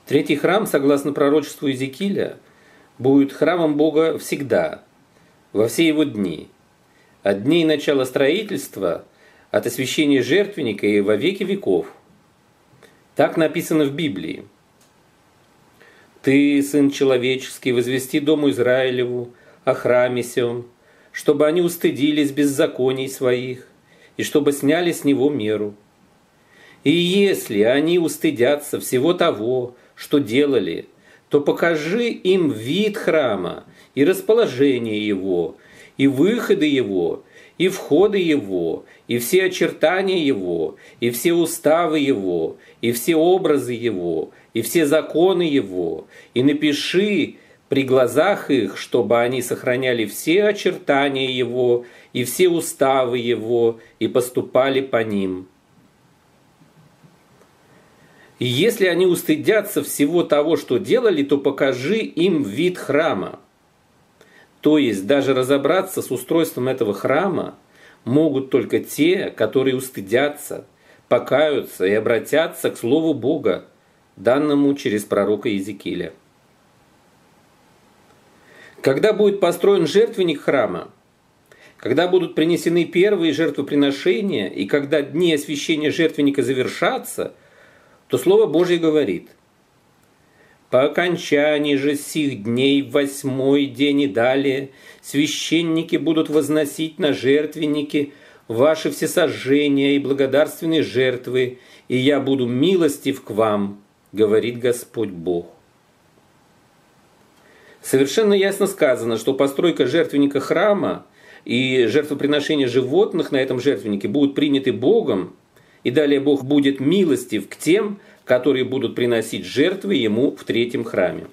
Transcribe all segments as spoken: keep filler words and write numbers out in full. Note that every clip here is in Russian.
Третий храм, согласно пророчеству Иезекииля, будет храмом Бога всегда, во все его дни, от дней начала строительства, от освящения жертвенника и во веки веков. Так написано в Библии. «Ты, сын человеческий, возвести дому Израилеву о храме сем, чтобы они устыдились беззаконий своих, и чтобы сняли с него меру. И если они устыдятся всего того, что делали, то покажи им вид храма и расположение его, и выходы его, и входы его, и все очертания его, и все уставы его, и все образы его, и все законы его, и напиши при глазах их, чтобы они сохраняли все очертания его, и все уставы его, и поступали по ним. И если они устыдятся всего того, что делали, то покажи им вид храма». То есть даже разобраться с устройством этого храма могут только те, которые устыдятся, покаются и обратятся к Слову Бога, данному через пророка Иезекииля. Когда будет построен жертвенник храма, когда будут принесены первые жертвоприношения и когда дни освящения жертвенника завершатся, то Слово Божье говорит: «По окончании же сих дней в восьмой день и далее священники будут возносить на жертвенники ваши всесожжения и благодарственные жертвы, и я буду милостив к вам, говорит Господь Бог». Совершенно ясно сказано, что постройка жертвенника храма и жертвоприношение животных на этом жертвеннике будут приняты Богом, и далее Бог будет милостив к тем, которые будут приносить жертвы Ему в третьем храме.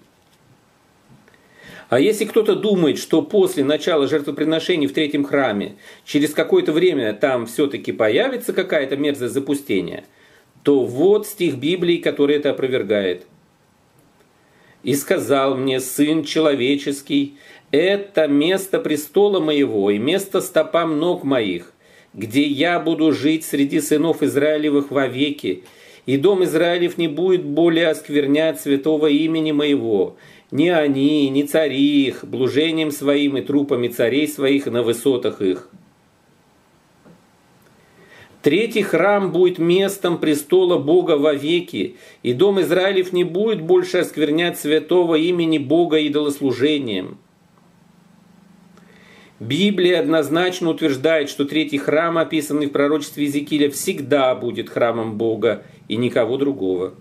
А если кто-то думает, что после начала жертвоприношений в третьем храме через какое-то время там все-таки появится какая-то мерзость запустения, то вот стих Библии, который это опровергает. «И сказал мне, сын человеческий, это место престола моего и место стопам ног моих, где я буду жить среди сынов Израилевых вовеки, и дом Израилев не будет более осквернять святого имени моего, ни они, ни цари их, блужением своим и трупами царей своих на высотах их». Третий храм будет местом престола Бога вовеки, и дом Израилев не будет больше осквернять святого имени Бога идолослужением. Библия однозначно утверждает, что третий храм, описанный в пророчестве Иезекииля, всегда будет храмом Бога и никого другого.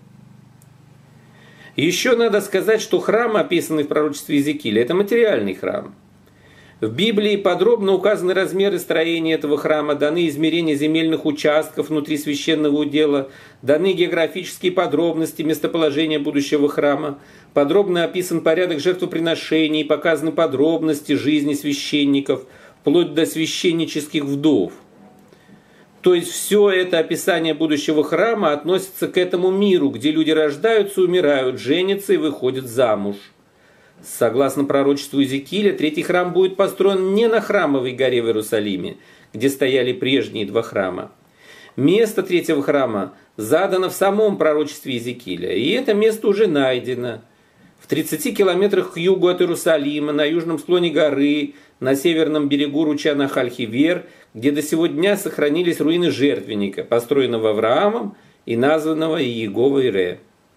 Еще надо сказать, что храм, описанный в пророчестве Иезекииля, это материальный храм. В Библии подробно указаны размеры строения этого храма, даны измерения земельных участков внутри священного удела, даны географические подробности местоположения будущего храма, подробно описан порядок жертвоприношений, показаны подробности жизни священников, вплоть до священнических вдов. То есть все это описание будущего храма относится к этому миру, где люди рождаются, умирают, женятся и выходят замуж. Согласно пророчеству Иезекииля, третий храм будет построен не на храмовой горе в Иерусалиме, где стояли прежние два храма. Место третьего храма задано в самом пророчестве Иезекииля, и это место уже найдено. В тридцати километрах к югу от Иерусалима, на южном склоне горы, на северном берегу ручья Нахаль-Хевер, где до сего дня сохранились руины жертвенника, построенного Авраамом и названного Иеговой-Ире.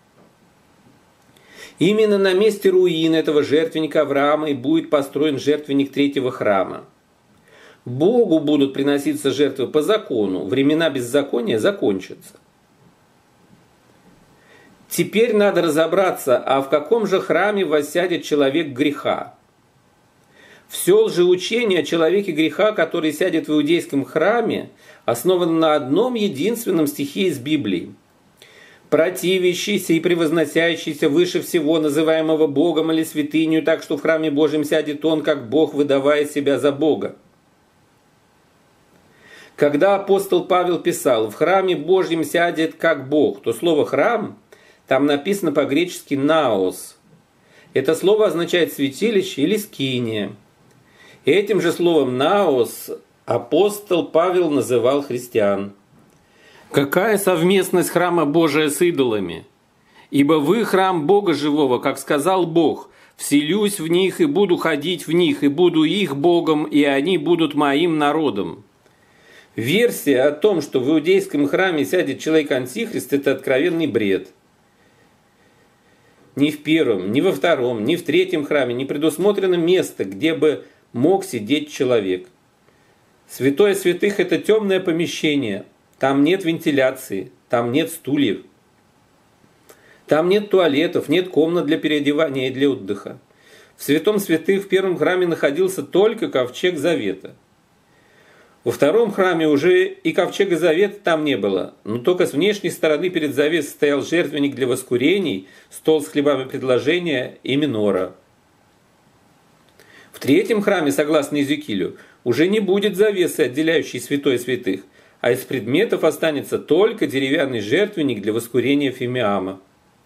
Именно на месте руин этого жертвенника Авраама и будет построен жертвенник третьего храма. Богу будут приноситься жертвы по закону, времена беззакония закончатся. Теперь надо разобраться, а в каком же храме воссядет человек греха. Все лжеучение о человеке греха, который сядет в иудейском храме, основано на одном единственном стихе из Библии. «Противящийся и превозносящийся выше всего, называемого Богом или святынью, так что в храме Божьем сядет он, как Бог, выдавая себя за Бога». Когда апостол Павел писал «в храме Божьем сядет, как Бог», то слово «храм» там написано по-гречески «наос». Это слово означает «святилище» или «скиния». Этим же словом «наос» апостол Павел называл христиан. Какая совместность храма Божия с идолами? Ибо вы храм Бога живого, как сказал Бог, вселюсь в них и буду ходить в них, и буду их Богом, и они будут моим народом». Версия о том, что в иудейском храме сядет человек-антихрист, это откровенный бред. Ни в первом, ни во втором, ни в третьем храме не предусмотрено место, где бы мог сидеть человек. Святое святых – это темное помещение, там нет вентиляции, там нет стульев, там нет туалетов, нет комнат для переодевания и для отдыха. В святом святых в первом храме находился только ковчег завета. Во втором храме уже и ковчега завета там не было, но только с внешней стороны перед завесой стоял жертвенник для воскурений, стол с хлебами предложения и минора. В третьем храме, согласно Иезекиилю, уже не будет завесы, отделяющей святое святых, а из предметов останется только деревянный жертвенник для воскурения фимиама.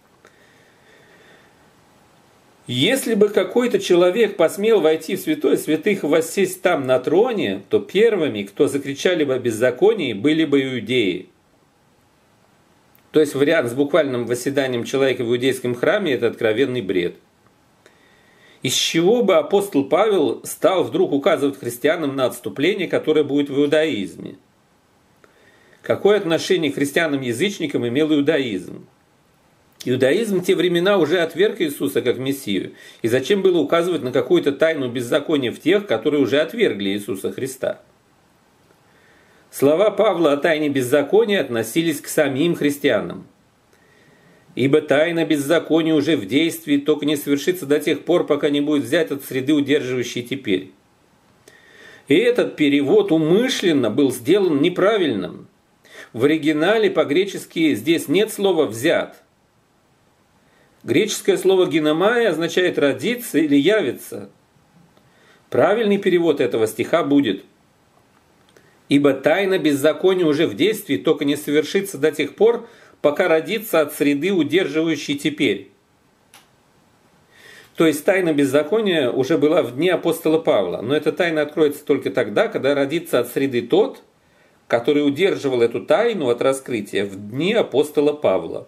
Если бы какой-то человек посмел войти в святое святых и воссесть там на троне, то первыми, кто закричали бы о беззаконии, были бы иудеи. То есть вариант с буквальным восседанием человека в иудейском храме – это откровенный бред. Из чего бы апостол Павел стал вдруг указывать христианам на отступление, которое будет в иудаизме? Какое отношение к христианам-язычникам имел иудаизм? Иудаизм в те времена уже отверг Иисуса как Мессию. И зачем было указывать на какую-то тайну беззакония в тех, которые уже отвергли Иисуса Христа? Слова Павла о тайне беззакония относились к самим христианам. «Ибо тайна беззакония уже в действии, только не совершится до тех пор, пока не будет взять от среды, удерживающей теперь». И этот перевод умышленно был сделан неправильным. В оригинале по-гречески здесь нет слова «взят». Греческое слово «гиномая» означает «родиться» или «явиться». Правильный перевод этого стиха будет: «Ибо тайна беззакония уже в действии, только не совершится до тех пор, пока родится от среды, удерживающей теперь». То есть тайна беззакония уже была в дни апостола Павла, но эта тайна откроется только тогда, когда родится от среды тот, который удерживал эту тайну от раскрытия в дни апостола Павла.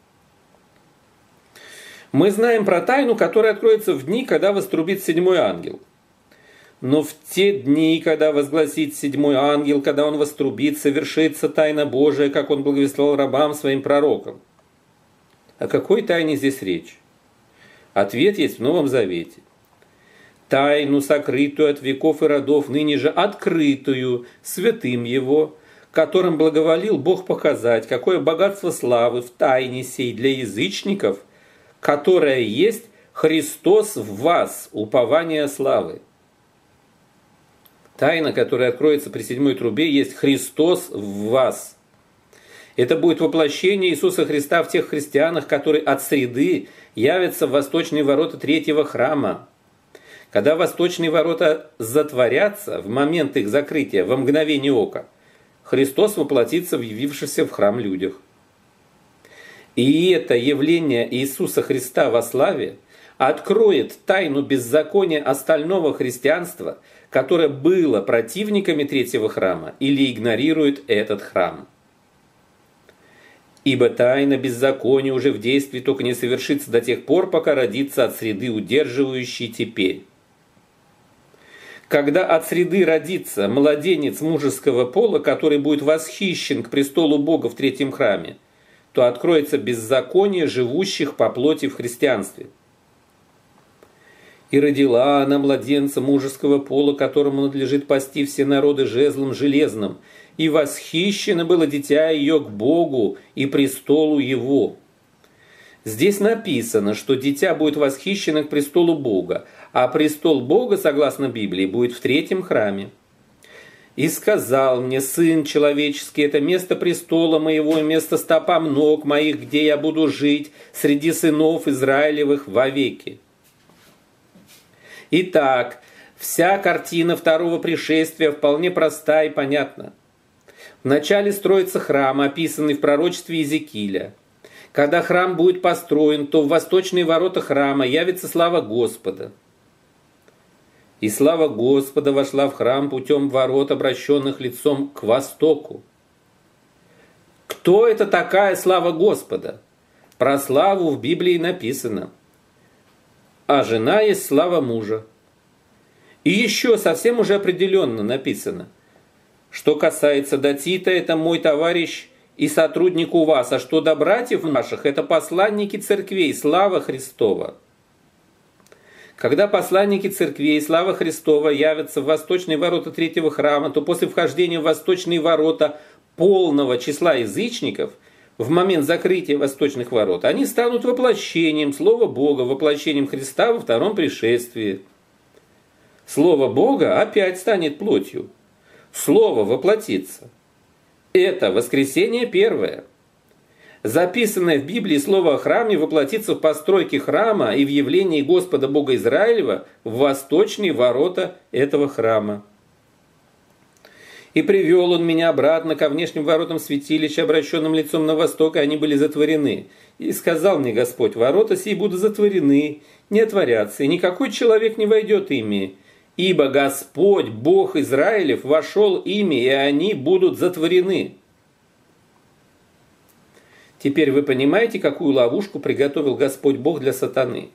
Мы знаем про тайну, которая откроется в дни, когда вострубит седьмой ангел. Но в те дни, когда возгласит седьмой ангел, когда он вострубит, совершится тайна Божия, как он благовествовал рабам своим пророкам. О какой тайне здесь речь? Ответ есть в Новом Завете. Тайну, сокрытую от веков и родов, ныне же открытую святым его, которым благоволил Бог показать, какое богатство славы в тайне сей для язычников, которая есть Христос в вас, упование славы. Тайна, которая откроется при седьмой трубе, есть Христос в вас. Это будет воплощение Иисуса Христа в тех христианах, которые от среды явятся в восточные ворота третьего храма. Когда восточные ворота затворятся в момент их закрытия, во мгновение ока, Христос воплотится в явившихся в храм людях. И это явление Иисуса Христа во славе откроет тайну беззакония остального христианства, которое было противниками третьего храма или игнорирует этот храм. Ибо тайна беззакония уже в действии, только не совершится до тех пор, пока родится от среды, удерживающей теперь. Когда от среды родится младенец мужеского пола, который будет восхищен к престолу Бога в третьем храме, то откроется беззаконие живущих по плоти в христианстве. «И родила она младенца мужеского пола, которому надлежит пасти все народы жезлом железным, и восхищено было дитя ее к Богу и престолу его». Здесь написано, что дитя будет восхищено к престолу Бога, а престол Бога, согласно Библии, будет в третьем храме. «И сказал мне, Сын человеческий, это место престола моего и место стопам ног моих, где я буду жить среди сынов Израилевых вовеки». Итак, вся картина второго пришествия вполне проста и понятна. Вначале строится храм, описанный в пророчестве Иезекииля. Когда храм будет построен, то в восточные ворота храма явится слава Господа. И слава Господа вошла в храм путем ворот, обращенных лицом к востоку. Кто это такая слава Господа? Про славу в Библии написано: а жена есть слава мужа. И еще совсем уже определенно написано: что касается до Тита, это мой товарищ и сотрудник у вас, а что до братьев наших, это посланники церквей, слава Христова. Когда посланники церквей, слава Христова, явятся в восточные ворота третьего храма, то после вхождения в восточные ворота полного числа язычников, в момент закрытия восточных ворот, они станут воплощением Слова Бога, воплощением Христа во втором пришествии. Слово Бога опять станет плотью. Слово воплотится. Это воскресение первое. Записанное в Библии слово о храме воплотится в постройке храма и в явлении Господа Бога Израилева в восточные ворота этого храма. И привел он меня обратно ко внешним воротам святилища, обращенным лицом на восток, и они были затворены. И сказал мне Господь: ворота сии будут затворены, не отворятся, и никакой человек не войдет ими, ибо Господь, Бог Израилев, вошел ими, и они будут затворены. Теперь вы понимаете, какую ловушку приготовил Господь Бог для сатаны?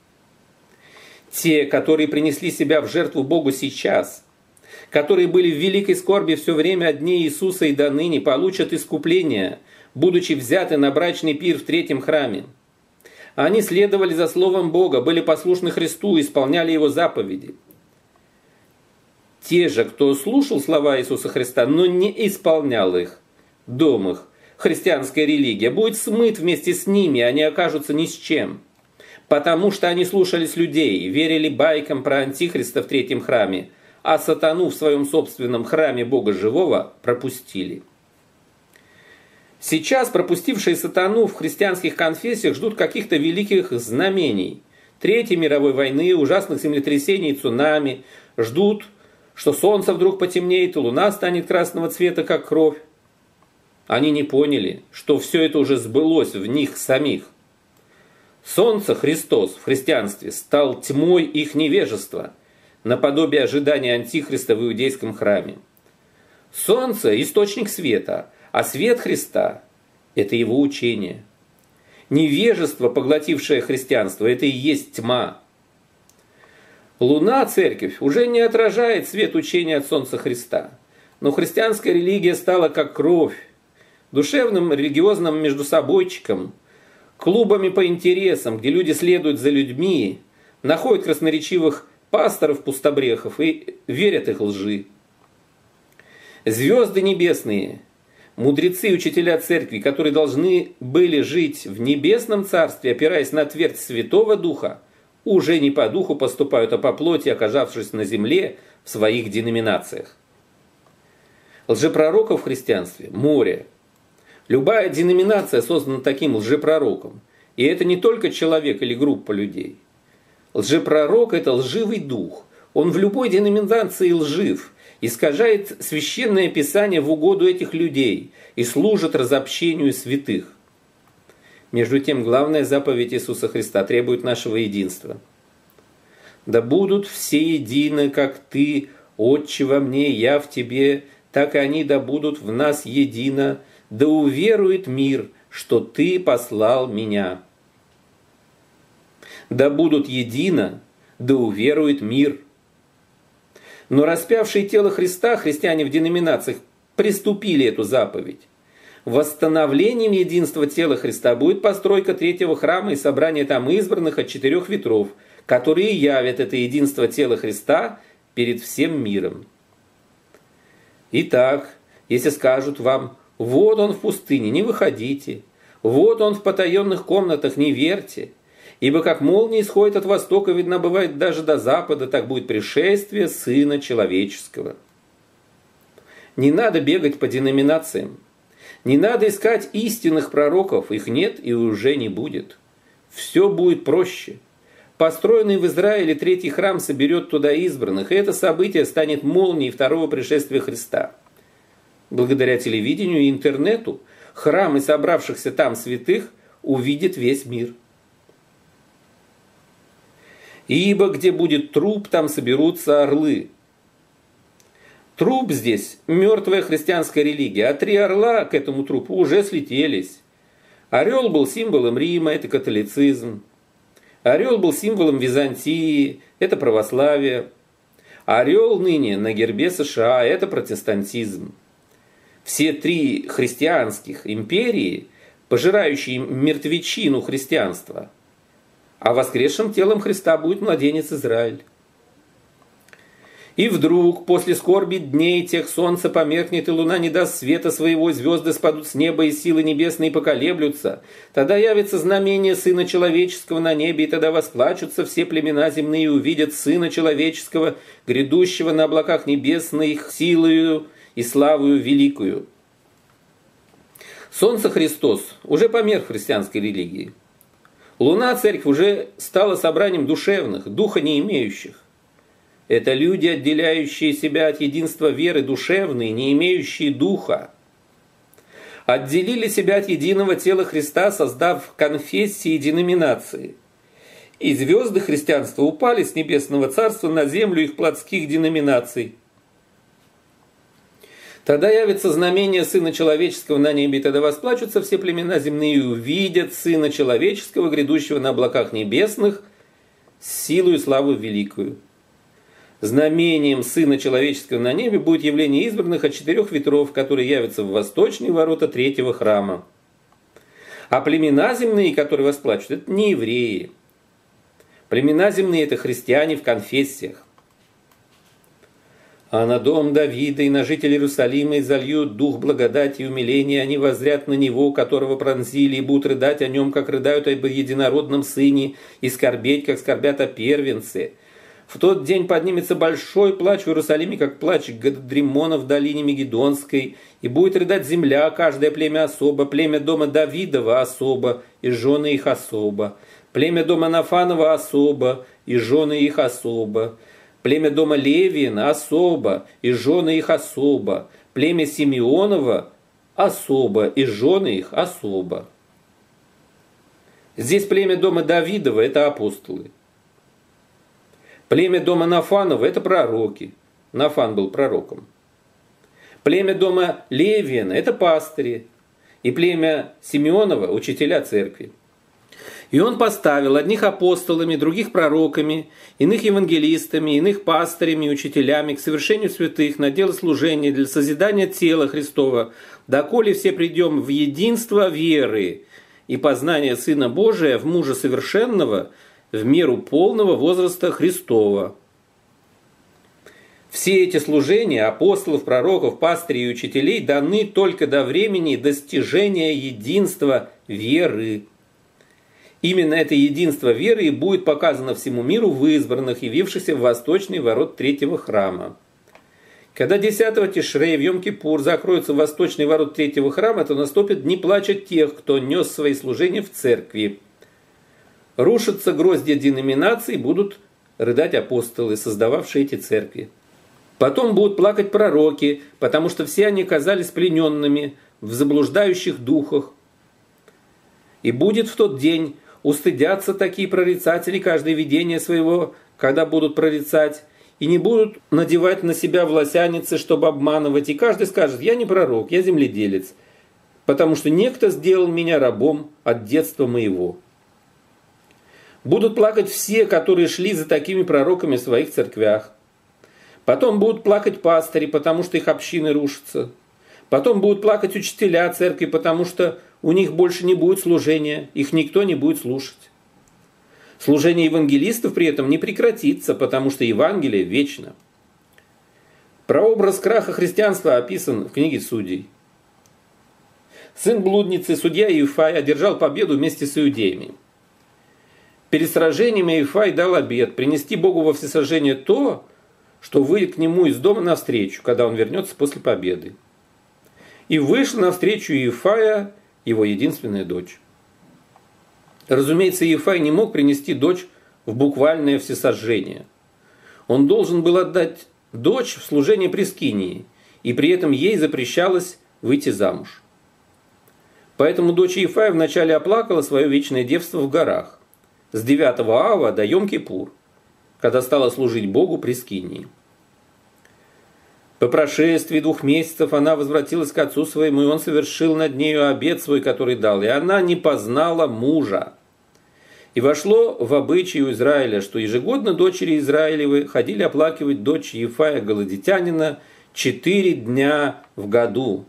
Те, которые принесли себя в жертву Богу сейчас, которые были в великой скорби все время от дней Иисуса и до ныне, получат искупление, будучи взяты на брачный пир в третьем храме. Они следовали за Словом Бога, были послушны Христу, исполняли Его заповеди. Те же, кто слушал слова Иисуса Христа, но не исполнял их, дом их, христианская религия, будет смыт вместе с ними, они окажутся ни с чем. Потому что они слушались людей, верили байкам про Антихриста в третьем храме, а сатану в своем собственном храме Бога Живого пропустили. Сейчас пропустившие сатану в христианских конфессиях ждут каких-то великих знамений. Третьей мировой войны, ужасных землетрясений, цунами. Ждут, что солнце вдруг потемнеет, и луна станет красного цвета, как кровь. Они не поняли, что все это уже сбылось в них самих. Солнце, Христос, в христианстве стал тьмой их невежества, наподобие ожидания Антихриста в иудейском храме. Солнце – источник света, а свет Христа – это его учение. Невежество, поглотившее христианство, это и есть тьма. Луна, церковь, уже не отражает свет учения от Солнца Христа, но христианская религия стала как кровь, душевным религиозным междусобойчиком, клубами по интересам, где люди следуют за людьми, находят красноречивых пасторов-пустобрехов и верят их лжи. Звезды небесные, мудрецы и учителя церкви, которые должны были жить в небесном царстве, опираясь на твердь Святого Духа, уже не по духу поступают, а по плоти, оказавшись на земле в своих деноминациях. Лжепророков в христианстве – море. Любая деноминация создана таким лжепророком. И это не только человек или группа людей. Лжепророк – это лживый дух. Он в любой деноминации лжив, искажает священное писание в угоду этих людей и служит разобщению святых. Между тем, главная заповедь Иисуса Христа требует нашего единства. «Да будут все едины, как Ты, Отче, во мне, я в Тебе, так и они да будут в нас едино, да уверует мир, что Ты послал Меня». Да будут едино, да уверует мир. Но распявшие тело Христа христиане в деноминациях приступили эту заповедь. Восстановлением единства тела Христа будет постройка третьего храма и собрание там избранных от четырех ветров, которые явят это единство тела Христа перед всем миром. Итак, если скажут вам: вот он в пустыне, не выходите, вот он в потаенных комнатах, не верьте, ибо как молния исходит от востока, видно бывает даже до запада, так будет пришествие Сына Человеческого. Не надо бегать по деноминациям. Не надо искать истинных пророков, их нет и уже не будет. Все будет проще. Построенный в Израиле третий храм соберет туда избранных, и это событие станет молнией второго пришествия Христа. Благодаря телевидению и интернету храм и собравшихся там святых увидит весь мир. Ибо где будет труп, там соберутся орлы. Труп здесь – мертвая христианская религия, а три орла к этому трупу уже слетелись. Орел был символом Рима, это католицизм. Орел был символом Византии, это православие. Орел ныне на гербе США, это протестантизм. Все три христианских империи, пожирающие мертвечину христианства, а воскресшим телом Христа будет младенец Израиль. И вдруг, после скорби дней тех, солнце померкнет, и луна не даст света своего, и звезды спадут с неба, и силы небесные поколеблются. Тогда явится знамение Сына Человеческого на небе, и тогда восплачутся все племена земные, и увидят Сына Человеческого, грядущего на облаках небесных, силою и славою великую. Солнце Христос уже померк в христианской религии. Луна, церковь, уже стала собранием душевных, духа не имеющих. Это люди, отделяющие себя от единства веры, душевные, не имеющие духа. Отделили себя от единого тела Христа, создав конфессии и деноминации. И звезды христианства упали с небесного царства на землю их плотских деноминаций. Тогда явится знамение Сына Человеческого на небе, и тогда восплачутся все племена земные, и увидят Сына Человеческого, грядущего на облаках небесных, с силою и славою великую. Знамением Сына Человеческого на небе будет явление избранных от четырех ветров, которые явятся в восточные ворота третьего храма. А племена земные, которые восплачут, это не евреи. Племена земные – это христиане в конфессиях. А на дом Давида и на жителей Иерусалима изольют дух благодати и умиления, они воззрят на него, которого пронзили, и будут рыдать о нем, как рыдают об единородном сыне, и скорбеть, как скорбят о первенце. В тот день поднимется большой плач в Иерусалиме, как плач Гадримона в долине Мегидонской, и будет рыдать земля, каждое племя особо, племя дома Давидова особо, и жены их особо, племя дома Нафанова особо, и жены их особо, племя дома Левиина особо, и жены их особо, племя Симеонова особо, и жены их особо. Здесь племя дома Давидова – это апостолы. Племя дома Нафанова – это пророки. Нафан был пророком. Племя дома Левиина – это пастыри. И племя Симеонова – учителя церкви. И он поставил одних апостолами, других пророками, иных евангелистами, иных пастырями и учителями к совершению святых на дело служения для созидания тела Христова, доколе все придем в единство веры и познания Сына Божия в мужа совершенного, в меру полного возраста Христова. Все эти служения апостолов, пророков, пастырей и учителей даны только до времени достижения единства веры. Именно это единство веры и будет показано всему миру в избранных, явившихся в восточный ворот третьего храма. Когда десятого Тишрея в Йом-Кипур закроются восточный ворот третьего храма, то наступят дни плача тех, кто нес свои служения в церкви. Рушатся гроздья деноминаций, будут рыдать апостолы, создававшие эти церкви. Потом будут плакать пророки, потому что все они оказались плененными в заблуждающих духах. И будет в тот день устыдятся такие прорицатели каждое видение своего, когда будут прорицать, и не будут надевать на себя власяницы, чтобы обманывать. И каждый скажет: я не пророк, я земледелец, потому что некто сделал меня рабом от детства моего. Будут плакать все, которые шли за такими пророками в своих церквях. Потом будут плакать пастыри, потому что их общины рушатся. Потом будут плакать учителя церкви, потому что у них больше не будет служения, их никто не будет слушать. Служение евангелистов при этом не прекратится, потому что Евангелие вечно. Прообраз краха христианства описан в книге Судей. Сын блудницы, судья Иефай, одержал победу вместе с иудеями. Перед сражением Иефай дал обет принести Богу во всесожжение то, что выйдет к нему из дома навстречу, когда он вернется после победы. И вышла навстречу Иефая его единственная дочь. Разумеется, Иефай не мог принести дочь в буквальное всесожжение. Он должен был отдать дочь в служение при скинии, и при этом ей запрещалось выйти замуж. Поэтому дочь Иефая вначале оплакала свое вечное девство в горах, с девятого ава до Йом-Кипур, когда стала служить Богу при скинии. По прошествии двух месяцев она возвратилась к отцу своему, и он совершил над нею обет свой, который дал, и она не познала мужа. И вошло в обычай у Израиля, что ежегодно дочери Израилевы ходили оплакивать дочь Ефая Галадитянина четыре дня в году.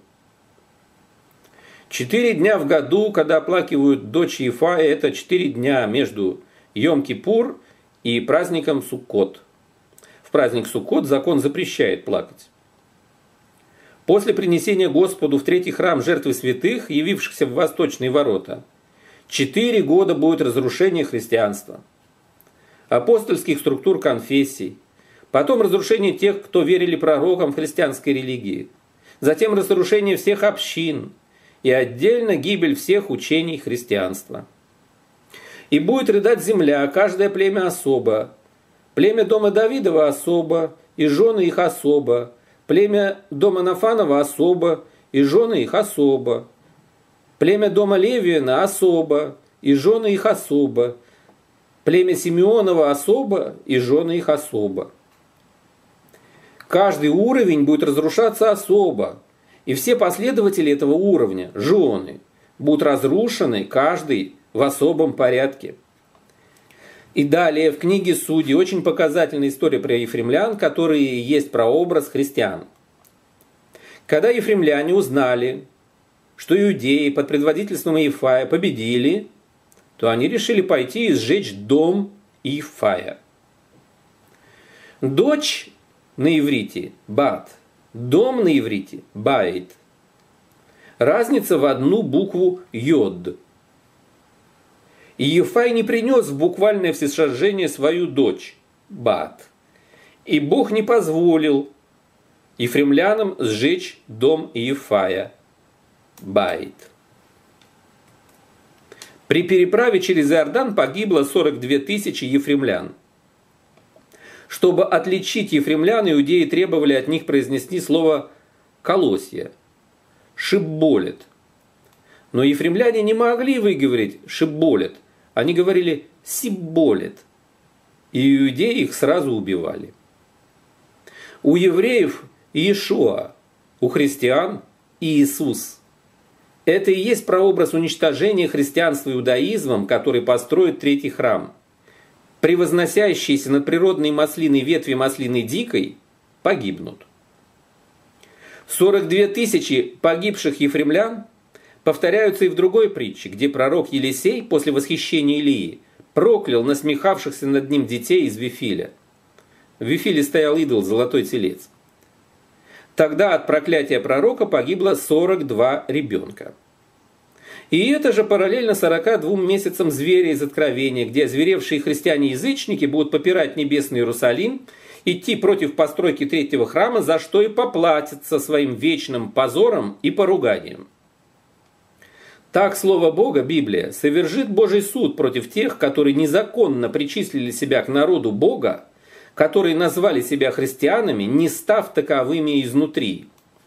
Четыре дня в году, когда оплакивают дочь Ефая, это четыре дня между Йом-Кипур и праздником Суккот. В праздник Суккот закон запрещает плакать. После принесения Господу в третий храм жертвы святых, явившихся в восточные ворота, четыре года будет разрушение христианства, апостольских структур конфессий, потом разрушение тех, кто верили пророкам в христианской религии, затем разрушение всех общин и отдельно гибель всех учений христианства. И будет рыдать земля, каждое племя особо, племя дома Давидова особо, и жены их особо, племя дома Нафанова особо, и жены их особо, племя дома Левиина особо, и жены их особо, племя Симеонова особо, и жены их особо. Каждый уровень будет разрушаться особо, и все последователи этого уровня, жены, будут разрушены каждый в особом порядке. И далее в книге Судей очень показательная история про ефремлян, которые есть прообраз христиан. Когда ефремляне узнали, что иудеи под предводительством Иефая победили, то они решили пойти и сжечь дом Иефая. Дочь на иврите – бат, дом на иврите – байт. Разница в одну букву йод. И Иефай не принес в буквальное всесожжение свою дочь, бат. И Бог не позволил ефремлянам сжечь дом Иефая, байт. При переправе через Иордан погибло сорок две тысячи ефремлян. Чтобы отличить ефремлян, иудеи требовали от них произнести слово «колосья», «шибболет». Но ефремляне не могли выговорить «шибболет», они говорили «сибболет», и иудеи их сразу убивали. У евреев Иешуа, у христиан Иисус. Это и есть прообраз уничтожения христианства иудаизмом, который построит третий храм. Превозносящиеся над природной маслиной ветви маслины дикой погибнут. сорок две тысячи погибших ефремлян повторяются и в другой притче, где пророк Елисей после восхищения Илии проклял насмехавшихся над ним детей из Вифиля. В Вифиле стоял идол золотой телец. Тогда от проклятия пророка погибло сорок два ребенка. И это же параллельно сорока двум месяцам зверя из Откровения, где озверевшие христиане-язычники будут попирать небесный Иерусалим, идти против постройки третьего храма, за что и поплатятся своим вечным позором и поруганием. Так Слово Бога, Библия, совершит Божий суд против тех, которые незаконно причислили себя к народу Бога, которые назвали себя христианами, не став таковыми изнутри.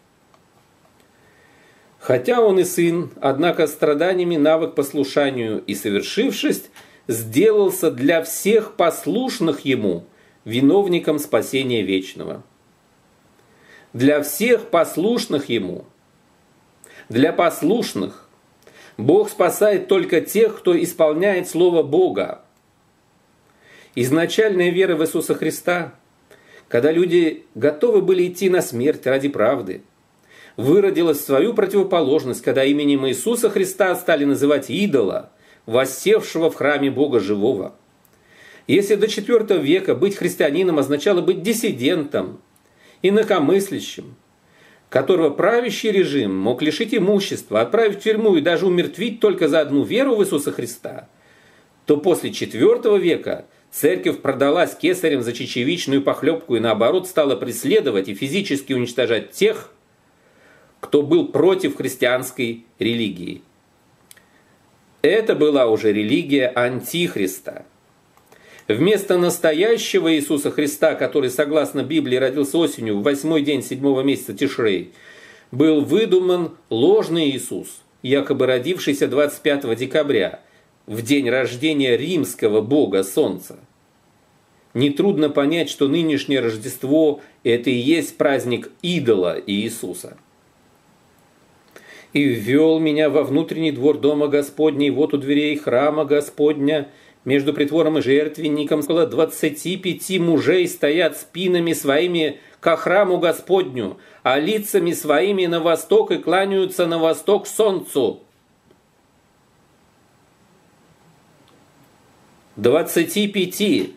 Хотя он и сын, однако страданиями навык послушанию и совершившесть сделался для всех послушных ему виновником спасения вечного. Для всех послушных ему, для послушных, Бог спасает только тех, кто исполняет Слово Бога. Изначальная вера в Иисуса Христа, когда люди готовы были идти на смерть ради правды, выродилась в свою противоположность, когда именем Иисуса Христа стали называть идола, воссевшего в храме Бога живого. Если до четвёртого века быть христианином означало быть диссидентом, инакомыслящим, которого правящий режим мог лишить имущества, отправить в тюрьму и даже умертвить только за одну веру в Иисуса Христа, то после четвёртого века церковь продалась кесарям за чечевичную похлебку и наоборот стала преследовать и физически уничтожать тех, кто был против христианской религии. Это была уже религия Антихриста. Вместо настоящего Иисуса Христа, который, согласно Библии, родился осенью в восьмой день седьмого месяца Тишрей, был выдуман ложный Иисус, якобы родившийся двадцать пятого декабря, в день рождения римского бога Солнца. нетрудно понять, что нынешнее Рождество – это и есть праздник идола Иисуса. «И ввел меня во внутренний двор дома Господня, и вот у дверей храма Господня, между притвором и жертвенником, около двадцати пяти мужей стоят спинами своими ко храму Господню, а лицами своими на восток и кланяются на восток солнцу». Двадцати пяти.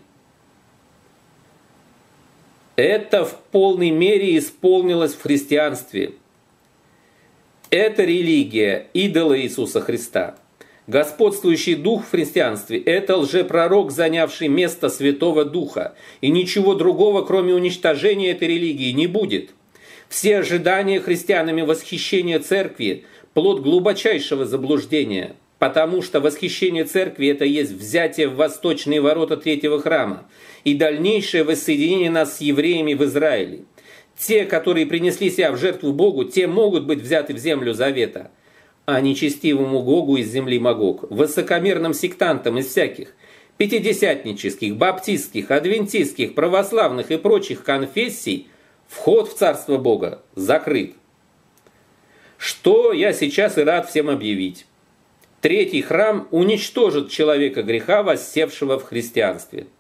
Это в полной мере исполнилось в христианстве. Это религия идола Иисуса Христа. Господствующий дух в христианстве – это лжепророк, занявший место Святого Духа. И ничего другого, кроме уничтожения этой религии, не будет. Все ожидания христианами восхищения церкви – плод глубочайшего заблуждения. Потому что восхищение церкви – это есть взятие в восточные ворота третьего храма и дальнейшее воссоединение нас с евреями в Израиле. Те, которые принесли себя в жертву Богу, те могут быть взяты в землю завета, а нечестивому Гогу из земли Магог, высокомерным сектантам из всяких пятидесятнических, баптистских, адвентистских, православных и прочих конфессий вход в Царство Бога закрыт. Что я сейчас и рад всем объявить. Третий храм уничтожит человека греха, воссевшего в христианстве.